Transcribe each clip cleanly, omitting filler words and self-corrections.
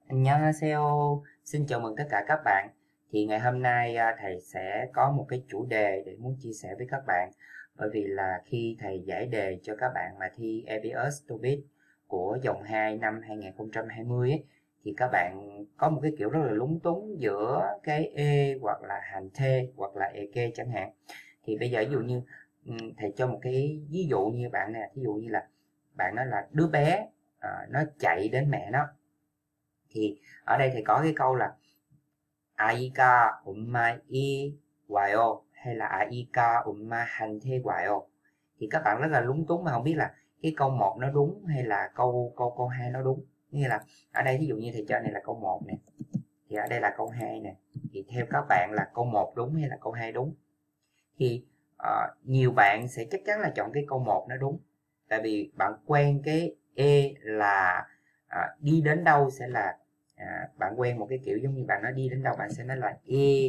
안녕하세요. Xin chào mừng tất cả các bạn. Thì ngày hôm nay thầy sẽ có một cái chủ đề để muốn chia sẻ với các bạn. Bởi vì là khi thầy giải đề cho các bạn mà thi EBS TOEIC của dòng 2 năm 2020 ấy, thì các bạn có một cái kiểu rất là lúng túng giữa cái E hoặc là hành thê hoặc là eke chẳng hạn. Thì bây giờ ví dụ như thầy cho một cái ví dụ như bạn nè, ví dụ như là bạn nói là đứa bé nó chạy đến mẹ nó. Thì ở đây thì có cái câu là 아이가 엄마이 와요 hay là 아이가 엄마한테 와요. Thì các bạn rất là lúng túng mà không biết là cái câu 1 nó đúng hay là câu 2 nó đúng. Như là ở đây ví dụ như thầy cho này là câu 1 nè, thì ở đây là câu 2 nè. Thì theo các bạn là câu 1 đúng hay là câu 2 đúng? Thì nhiều bạn sẽ chắc chắn là chọn cái câu 1 nó đúng. Tại vì bạn quen cái E là đi đến đâu sẽ là bạn quen một cái kiểu giống như bạn nói đi đến đâu bạn sẽ nói là E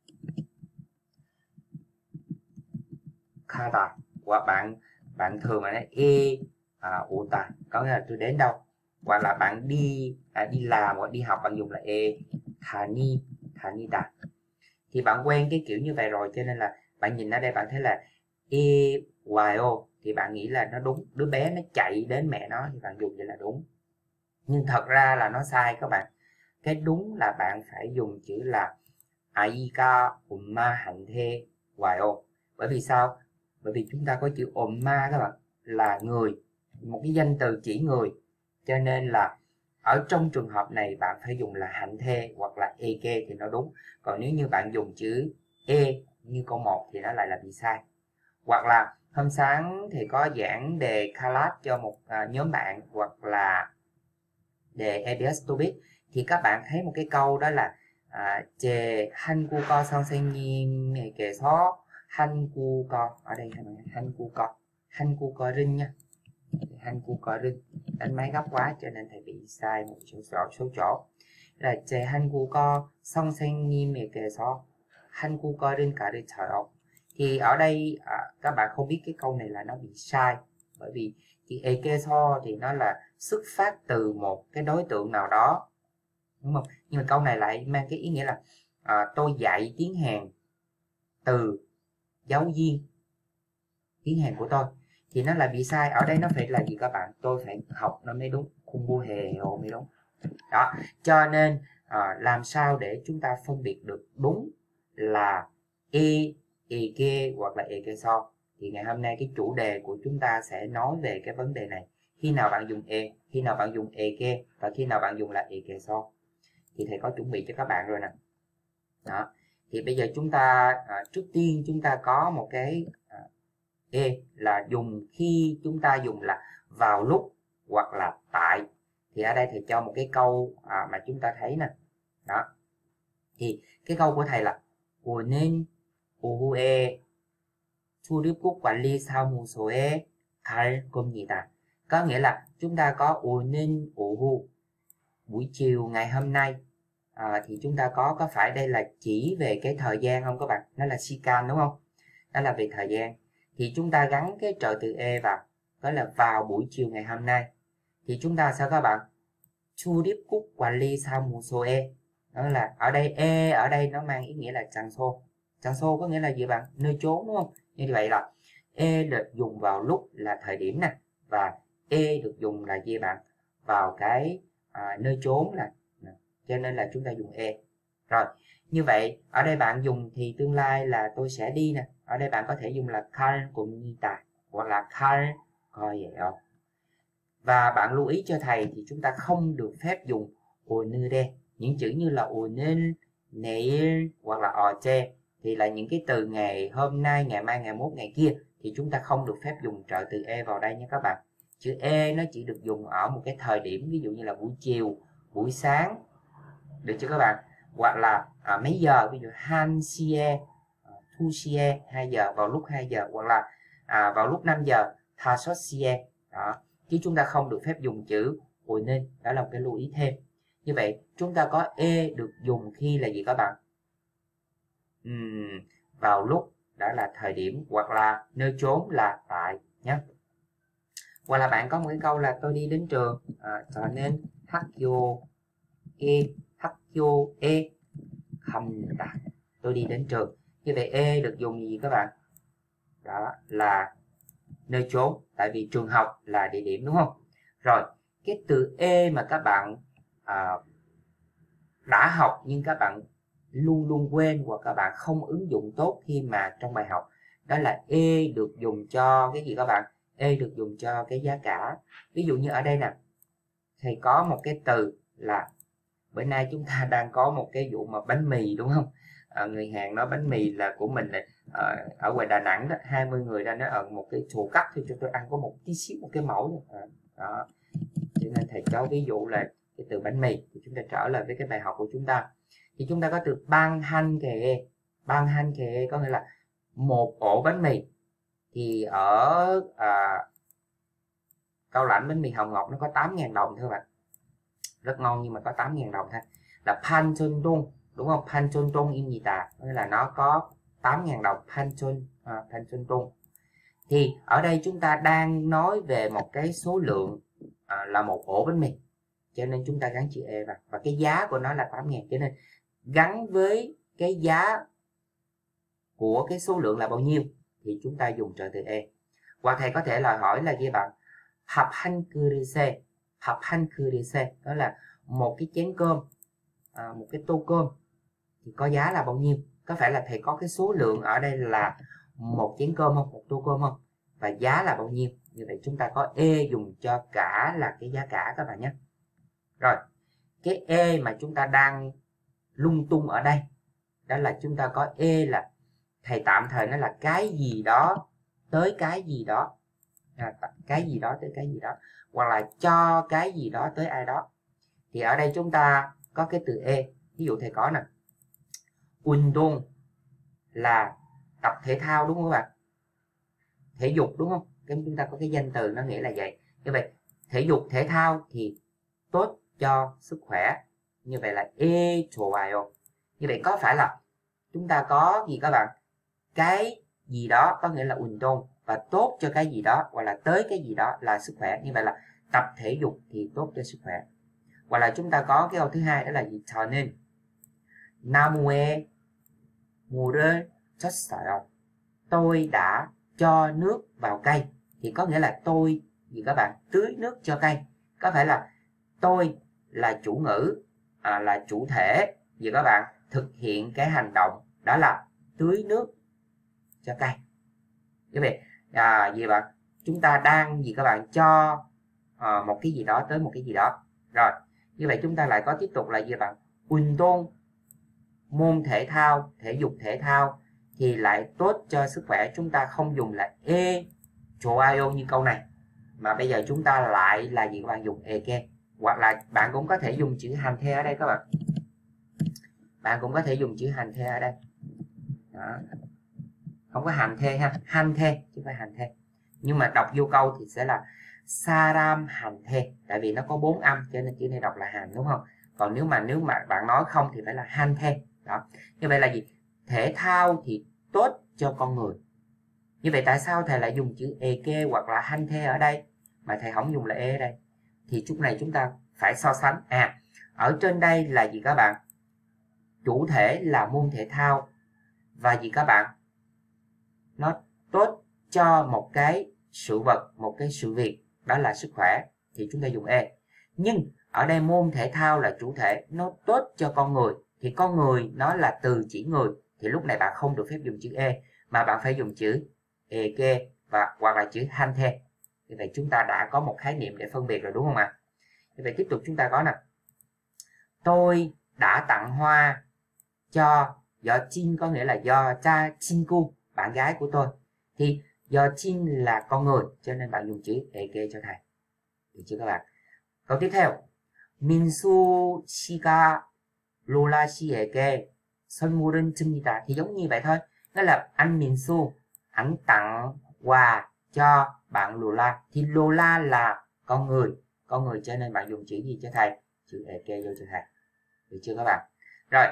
가다, hoặc bạn thường là nói E 오다, có nghĩa là tôi đến đâu. Hoặc là bạn đi làm hoặc đi học bạn dùng là E 다니다. Thì bạn quen cái kiểu như vậy rồi, cho nên là bạn nhìn ở đây bạn thấy là E 와요 thì bạn nghĩ là nó đúng, đứa bé nó chạy đến mẹ nó thì bạn dùng vậy là đúng. Nhưng thật ra là nó sai các bạn. Cái đúng là bạn phải dùng chữ là 아이가 엄마한테 와요. Bởi vì sao? Bởi vì chúng ta có chữ 엄마 các bạn, là người, một cái danh từ chỉ người. Cho nên là ở trong trường hợp này bạn phải dùng là hạnh thê hoặc là eke thì nó đúng. Còn nếu như bạn dùng chữ e như câu 1 thì nó lại là bị sai. Hoặc là hôm sáng thì có giảng đề class cho một nhóm bạn hoặc là đề EBS TOEIC, thì các bạn thấy một cái câu đó là 제 한국어 선생님에게서 한국어, ở đây 한국어를 nha, 한국어를 đánh máy gấp quá cho nên thầy bị sai một số chỗ, là 제 한국어 선생님에게서 한국어를 가르쳐요. Thì ở đây các bạn không biết cái câu này là nó bị sai, bởi vì thì ekeso thì nó là xuất phát từ một cái đối tượng nào đó, đúng không? Nhưng mà câu này lại mang cái ý nghĩa là tôi dạy tiếng Hàn từ giáo viên tiếng Hàn của tôi, thì nó là bị sai. Ở đây nó phải là gì các bạn? Tôi phải học nó mới đúng, 공부해요 mới đúng. Đó, cho nên làm sao để chúng ta phân biệt được đúng là eke hoặc là ekeso. Thì ngày hôm nay cái chủ đề của chúng ta sẽ nói về cái vấn đề này. Khi nào bạn dùng e, khi nào bạn dùng eke và khi nào bạn dùng là ekeso. Thì thầy có chuẩn bị cho các bạn rồi nè. Đó. Thì bây giờ chúng ta trước tiên chúng ta có một cái e là dùng khi chúng ta dùng là vào lúc hoặc là tại. Thì ở đây thầy cho một cái câu mà chúng ta thấy nè. Đó. Thì cái câu của thầy là 오늘 오후에 출입국 관리사무소에 갈 겁니다. Có nghĩa là chúng ta có 오늘 오후, buổi chiều ngày hôm nay. Thì chúng ta có phải đây là chỉ về cái thời gian không các bạn? Nó là 시간 đúng không? Đó là về thời gian. Thì chúng ta gắn cái trợ từ e vào, đó là vào buổi chiều ngày hôm nay. Thì chúng ta sao các bạn? 출입국 관리사무소에, đó là ở đây e ở đây nó mang ý nghĩa là 장소. 장소 có nghĩa là gì bạn? Nơi chốn đúng không? Như vậy là e được dùng vào lúc là thời điểm nè, và e được dùng là gì bạn? Vào cái nơi chốn nè. Cho nên là chúng ta dùng e. Rồi, như vậy ở đây bạn dùng thì tương lai là tôi sẽ đi nè. Ở đây bạn có thể dùng là 갈 겁니다 hoặc là 갈 거예요. Và bạn lưu ý cho thầy thì chúng ta không được phép dùng 오늘에. Những chữ như là 오늘, 내일 hoặc là 어제 thì là những cái từ ngày hôm nay, ngày mai, ngày mốt, ngày kia, thì chúng ta không được phép dùng trợ từ e vào đây nha các bạn. Chữ e nó chỉ được dùng ở một cái thời điểm, ví dụ như là buổi chiều, buổi sáng, được chưa các bạn? Hoặc là mấy giờ, ví dụ 1시에, 2시에, 2 giờ, vào lúc 2 giờ, hoặc là vào lúc 5 giờ, 5시에. Đó. Chứ chúng ta không được phép dùng chữ 오늘. Đó là một cái lưu ý thêm. Như vậy chúng ta có e được dùng khi là gì các bạn? Vào lúc, đó là thời điểm, hoặc là nơi chốn là tại nhé. Hoặc là bạn có một cái câu là tôi đi đến trường, cho nên 학교 학교에, 학교에 갑니다. Tôi đi đến trường. Như vậy e được dùng gì các bạn? Đó là nơi chốn, tại vì trường học là địa điểm đúng không? Rồi, cái từ e mà các bạn đã học nhưng các bạn luôn luôn quên hoặc các bạn không ứng dụng tốt khi mà trong bài học, đó là e được dùng cho cái gì các bạn? E được dùng cho cái giá cả. Ví dụ như ở đây nè, thầy có một cái từ là bữa nay chúng ta đang có một cái vụ mà bánh mì đúng không? Người Hàn nói bánh mì là của mình này, ở ngoài Đà Nẵng đó, 20 người ra nói ở một cái chỗ cắt thì cho tôi ăn có một tí xíu một cái mẫu đó. Cho nên thầy cho ví dụ là cái từ bánh mì. Thì chúng ta trở lại với cái bài học của chúng ta, thì chúng ta có từ bang han kề. Bang han kề có nghĩa là một ổ bánh mì. Thì ở Cao Lãnh bánh mì Hồng Ngọc nó có 8.000 đồng thôi bạn, rất ngon nhưng mà có 8.000 đồng thôi. Là Panchondong đúng không? Panchondong imnida, nghĩa là nó có 8.000 đồng. Panchondong. Thì ở đây chúng ta đang nói về một cái số lượng là một ổ bánh mì, cho nên chúng ta gắn chữ e vào, và cái giá của nó là 8.000, cho nên gắn với cái giá của cái số lượng là bao nhiêu thì chúng ta dùng trợ từ e. Hoặc thầy có thể là hỏi là gì bạn? Hạp han kürese, hạp han kürese, đó là một cái chén cơm, một cái tô cơm thì có giá là bao nhiêu? Có phải là thầy có cái số lượng ở đây là một chén cơm không, một tô cơm không, và giá là bao nhiêu? Như vậy chúng ta có e dùng cho cả là cái giá cả các bạn nhé. Rồi, cái e mà chúng ta đang lung tung ở đây, đó là chúng ta có e là thầy tạm thời nó là cái gì đó tới cái gì đó, cái gì đó tới cái gì đó, hoặc là cho cái gì đó tới ai đó. Thì ở đây chúng ta có cái từ e. Ví dụ thầy có nè, 운동 là tập thể thao đúng không các bạn? Thể dục đúng không? Chúng ta có cái danh từ nó nghĩa là vậy. Như vậy thể dục thể thao thì tốt cho sức khỏe. Như vậy là e 좋아요. Như vậy có phải là chúng ta có gì các bạn? Cái gì đó có nghĩa là 운동, và tốt cho cái gì đó hoặc là tới cái gì đó là sức khỏe. Như vậy là tập thể dục thì tốt cho sức khỏe. Hoặc là chúng ta có cái câu thứ hai, đó là gì? 저는 나무에 물을 줬어요. Tôi đã cho nước vào cây. Thì có nghĩa là tôi gì các bạn? Tưới nước cho cây. Có phải là tôi là chủ ngữ, là chủ thể gì các bạn? Thực hiện cái hành động đó là tưới nước cho cây. Như vậy gì bạn? Chúng ta đang gì các bạn? Cho một cái gì đó tới một cái gì đó. Rồi, như vậy chúng ta lại có tiếp tục là gì bạn? 운동, môn thể thao, thể dục thể thao thì lại tốt cho sức khỏe. Chúng ta không dùng là e 좋아요 như câu này, mà bây giờ chúng ta lại là gì các bạn? Dùng eke. Hoặc là bạn cũng có thể dùng chữ hành the ở đây các bạn. Bạn cũng có thể dùng chữ hành the ở đây. Đó. Không có hành the ha, hành the chứ không phải hành the. Nhưng mà đọc vô câu thì sẽ là saram hành the, tại vì nó có 4 âm cho nên chữ này đọc là hành đúng không? Còn nếu mà bạn nói không thì phải là hành the. Đó. Như vậy là gì? Thể thao thì tốt cho con người. Như vậy tại sao thầy lại dùng chữ eke hoặc là hành the ở đây mà thầy không dùng là e ở đây? Thì chút này chúng ta phải so sánh. Ở trên đây là gì các bạn? Chủ thể là môn thể thao, và gì các bạn? Nó tốt cho một cái sự vật, một cái sự việc, đó là sức khỏe, thì chúng ta dùng e. Nhưng ở đây môn thể thao là chủ thể, nó tốt cho con người, thì con người nó là từ chỉ người, thì lúc này bạn không được phép dùng chữ e, mà bạn phải dùng chữ eke và hoặc là chữ hanthe. Như vậy chúng ta đã có một khái niệm để phân biệt rồi đúng không ạ? Như vậy tiếp tục chúng ta có nè, tôi đã tặng hoa cho 여친, có nghĩa là do cha 친구, bạn gái của tôi. Thì 여친 là con người, cho nên bạn dùng chữ eke cho thầy. Được chưa các bạn? Câu tiếp theo, 민수 씨가 로라 씨에게 선물을 줍니다. Thì giống như vậy thôi. Đó là anh Minsu, ảnh tặng quà cho bạn Lola. Thì Lola là con người cho nên bạn dùng chữ gì cho thầy? Chữ eke vô cho thầy. Được chưa các bạn? Rồi,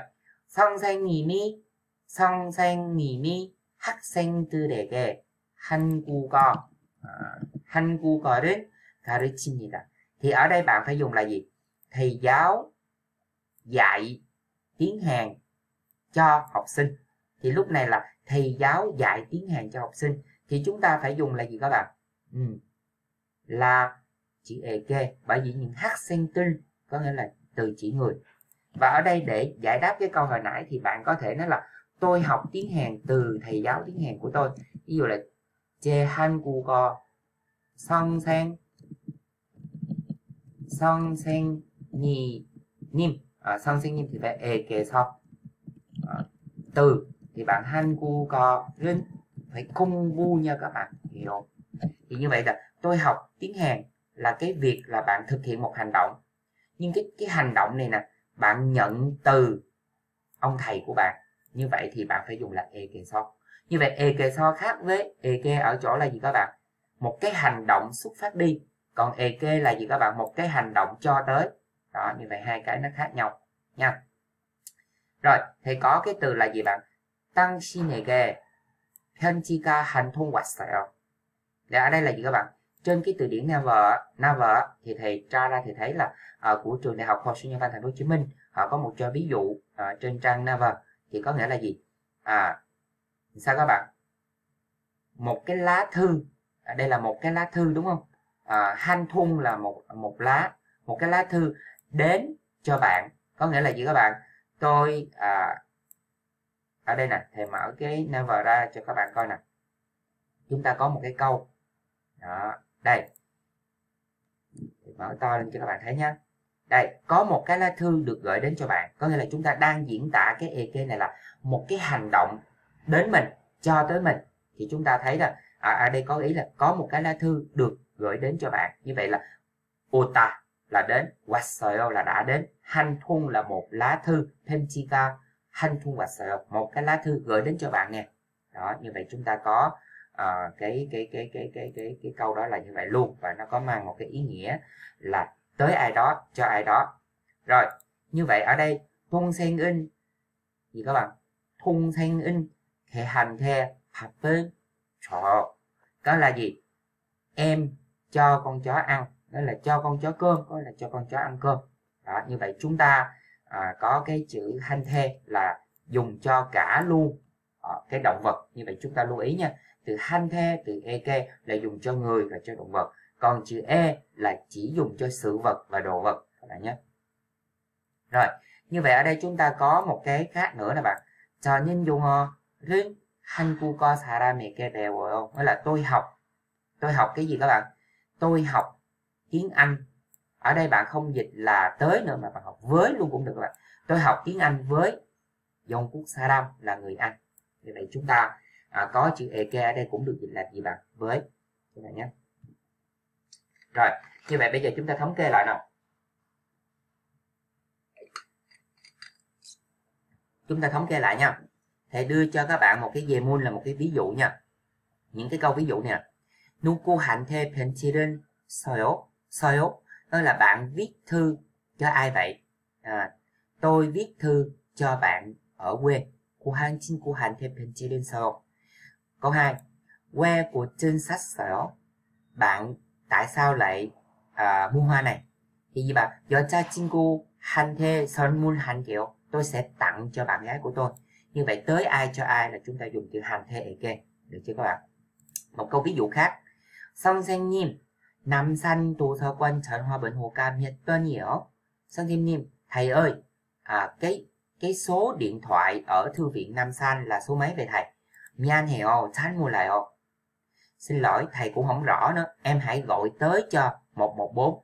선생님이 학생들에게 한국어를 가르칩니다. Thì ở đây bạn phải dùng là gì? Thầy giáo dạy tiếng Hàn cho học sinh. Thì lúc này là thầy giáo dạy tiếng Hàn cho học sinh. Thì chúng ta phải dùng là gì các bạn? Là chữ eke, bởi vì những 학생들 có nghĩa là từ chỉ người. Và ở đây để giải đáp cái câu hồi nãy thì bạn có thể nói là tôi học tiếng Hàn từ thầy giáo tiếng Hàn của tôi. Ví dụ là 제 한국어 선생님 선생님 thì phải 에게서 từ thì bạn 한국어는 phải 공부 nha các bạn hiểu. Thì như vậy là tôi học tiếng Hàn là cái việc là bạn thực hiện một hành động, nhưng cái hành động này nè bạn nhận từ ông thầy của bạn, như vậy thì bạn phải dùng là 에게서. Như vậy 에게서 khác với eke ở chỗ là gì các bạn? Một cái hành động xuất phát đi, còn eke là gì các bạn? Một cái hành động cho tới. Đó, như vậy hai cái nó khác nhau nha. Rồi, thì có cái từ là gì bạn? 당신에게 편지가 한 통 왔어요. Để ở đây là gì các bạn? Trên cái từ điển Naver thì thầy tra ra thì thấy là của trường Đại học Khoa học Sư Nhân Văn Thành phố Hồ Chí Minh họ có một cho ví dụ trên trang Naver thì có nghĩa là gì? Sao các bạn? Một cái lá thư, đây là một cái lá thư đúng không? Han thun là một cái lá thư đến cho bạn, có nghĩa là gì các bạn? Tôi ở đây nè, thầy mở cái Naver ra cho các bạn coi nè. Chúng ta có một cái câu đó, đây thầy mở to lên cho các bạn thấy nhé. Đây, có một cái lá thư được gửi đến cho bạn, có nghĩa là chúng ta đang diễn tả cái eke này là một cái hành động đến mình, cho tới mình. Thì chúng ta thấy là ở đây có ý là có một cái lá thư được gửi đến cho bạn. Như vậy là ota là đến, 왔어요 là đã đến, 한 통 là một lá thư, 편지가 한 통 왔어요, một cái lá thư gửi đến cho bạn nè. Đó, như vậy chúng ta có cái câu đó là như vậy luôn, và nó có mang một cái ý nghĩa là tới ai đó, cho ai đó. Rồi, như vậy ở đây 동생은 gì các bạn? 동생은 걔한테 밥을 줘. Đó là gì? Em cho con chó ăn, đó là cho con chó cơm, đó là cho con chó ăn cơm. Đó, như vậy chúng ta có cái chữ 한테 là dùng cho cả luôn cái động vật. Như vậy chúng ta lưu ý nha. Từ 한테, từ eke là dùng cho người và cho động vật. Còn chữ e là chỉ dùng cho sự vật và đồ vật các bạn nhé. Rồi, như vậy ở đây chúng ta có một cái khác nữa nè bạn. 저는 영어를 한국어 사람에게 배워요. Nghĩa là tôi học cái gì các bạn? Tôi học tiếng Anh. Ở đây bạn không dịch là tới nữa mà bạn học với luôn cũng được các bạn. Tôi học tiếng Anh với 영국 사람 là người Anh. Như vậy chúng ta có chữ eke ở đây cũng được dịch là gì bạn? Với các bạn nhé. Rồi, như vậy bây giờ chúng ta thống kê lại nào. Chúng ta thống kê lại nha. Thầy đưa cho các bạn một cái 예문 là một cái ví dụ nha. Những cái câu ví dụ nè. 누구한테 편지를 써요? Đó là bạn viết thư cho ai vậy? Tôi viết thư cho bạn ở quê. 고향 친구한테 편지를 써요. Câu 2. 왜 꽃을 샀어요? Bạn tại sao lại mua hoa này? Thì gì bạn? 여자친구한테 선물할게요. Tôi sẽ tặng cho bạn gái của tôi. Như vậy tới ai cho ai là chúng ta dùng chữ 한테 eke. Được chưa các bạn? Một câu ví dụ khác. 선생님, 남산 도서관 전화 번호가 몇 번이요? 선생님, thầy ơi, cái số điện thoại ở thư viện Nam San là số mấy vậy thầy? 미안해요, 잘 몰라요. Xin lỗi, thầy cũng không rõ nữa. Em hãy gọi tới cho 114.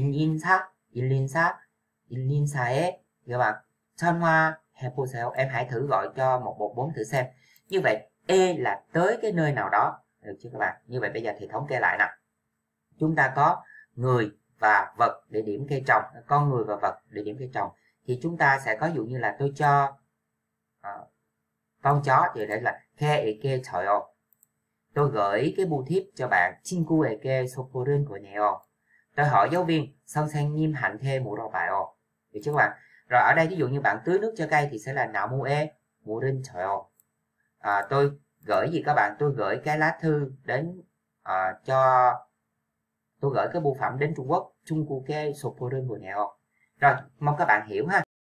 114에 các bạn. 전화 해보세요. Em hãy thử gọi cho 114 thử xem. Như vậy, E là tới cái nơi nào đó. Được chưa các bạn? Như vậy bây giờ thì thống kê lại nè. Chúng ta có người và vật để điểm cây trồng. Con người và vật để điểm cây trồng. Thì chúng ta sẽ có dụ như là tôi cho con chó thì đây là 개에게 줘요. Tôi gửi cái bưu thiếp cho bạn. 친구에게 선물을 보내요. Tôi hỏi giáo viên. 선생님한테 물어봐요. Được chưa các bạn? Rồi ở đây ví dụ như bạn tưới nước cho cây thì sẽ là 나무에 물을 줘요. Tôi gửi gì các bạn? Tôi gửi cái lá thư đến tôi gửi cái bưu phẩm đến Trung Quốc. 중국에 선물을 보내요. Rồi, mong các bạn hiểu ha.